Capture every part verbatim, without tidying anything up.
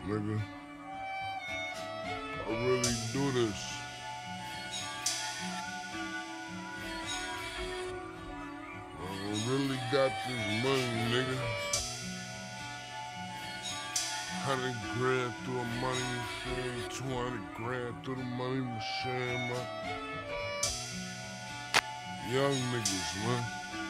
nigga. I really do this. I really got this money, nigga. Hundred grand through a money machine, two hundred grand through the money machine, man. Young niggas, man.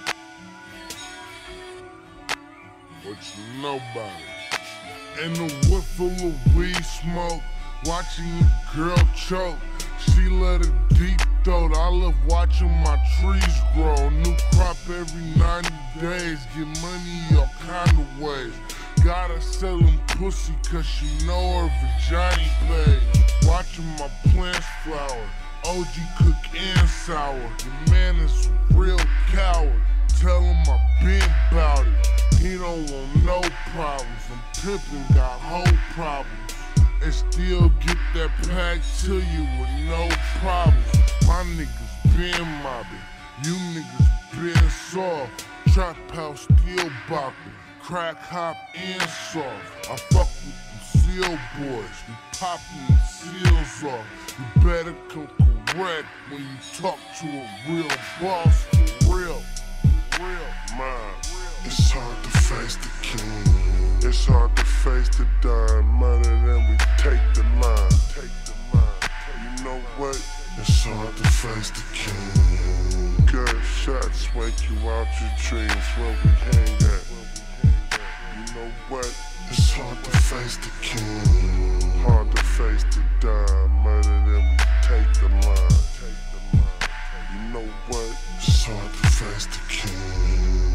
What you know about it? In the whip full of weed smoke, watching your girl choke. She let it deep throat. I love watching my trees grow. New crop every ninety days. Get money all kind of ways. Gotta sell them pussy cause she know her vagina paid. Watching my plants flower. O G cook and sour. The man is a real coward. Tell him I been bout it. He don't want no problems. I'm pimpin', got whole problems. And still get that pack to you with no problems. My niggas been mobbing. You niggas been soft. Trap house still bopping. Crack hop and soft. I fuck with them seal boys. We poppin' the seals off. You better come correct when you talk to a real boss. For real, for real, man. It's hard to face the king. It's hard to face the dime. Money, then we take the line. Take the line. You know what? It's hard to face the king. Good shots wake you out your dreams. Where we hang at. You know what? It's hard to face the king. Hard to face the dime. Money, then we take the line. Take the line. You know what? It's hard to face the king.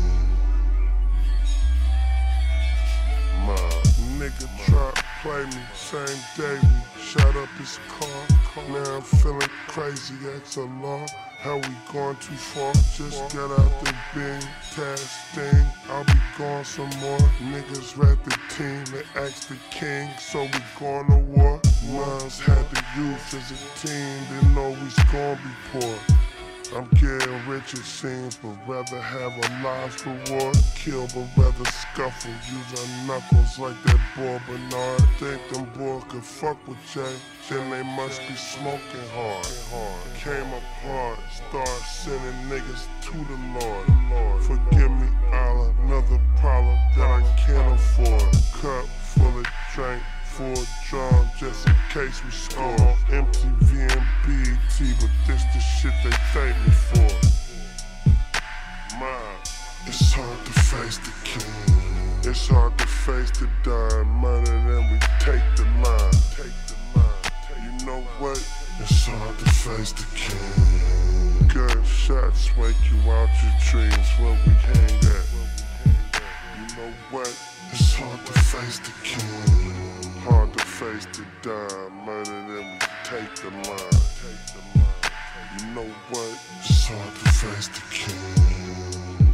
My nigga try to play me, same day we shot up his car. Now I'm feeling crazy, that's a law. How we going too far? Just get out the bing, task thing. I'll be going some more. Niggas rat the team, they ask the king, so we going to war. Mines had the youth as a team, didn't know we's gonna be poor. I'm getting rich it seems, but rather have a life reward. Kill, but rather scuffle. Use our knuckles like that boy Bernard. Think them boys could fuck with Jay, then they must be smoking hard. Came apart, start sending niggas to the Lord. Forgive me, Allah, another problem that I can't afford. Cup full of drink, full drum, just in case we score. M T V and B E T, but this the shit they thank me for. Man, it's hard to face the king. It's hard to face the dime. Money, then we take the line. Take the line. You know what? It's hard to face the king. Good shots wake you out your dreams. Where we hang at. You know what? It's hard to face the king. Hard to face the dime. Money, then we take the line. Take the line. You know what? It's hard to face the king.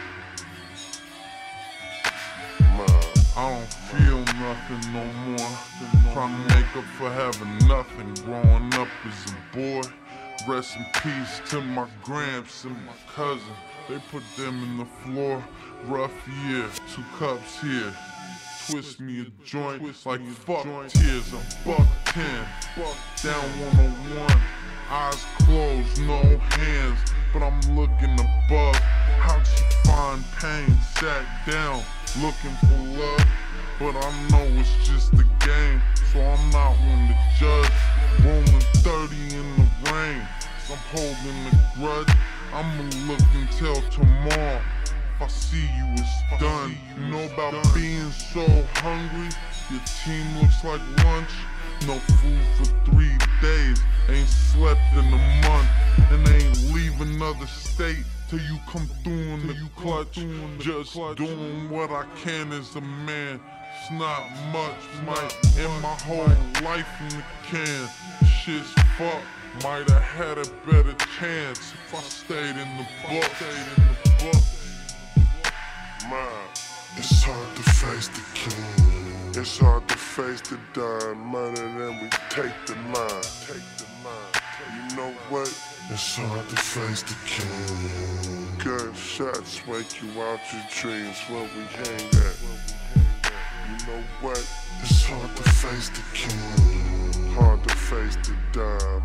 I don't feel nothing no more. Trying to make up for having nothing. Growing up as a boy. Rest in peace to my gramps and my cousin. They put them in the floor. Rough year. Two cups here. Twist me a joint like fuck tears. I'm buck ten. Down one oh one. Eyes closed, no hands. But I'm looking above. How'd she find pain? Sat down. Looking for love, but I know it's just a game, so I'm not one to judge. Rolling thirty in the rain, so I'm holding a grudge. I'ma look until tomorrow. If I see you, it's done. You know about being so hungry, your team looks like lunch. No food for three days, ain't slept in a month, and ain't leave another state till you come through in the clutch. Just doing what I can as a man. It's not much, might end my whole life in the can. Shit's fucked, might have had a better chance if I stayed in the book. Man, it's hard to face the king. It's hard to face the dime. Money, then we take the line. Take the line. You know what? It's hard to face the king. Good shots wake you out your dreams. Where we hang at. You know what? It's hard to face the king, hard to face the dime.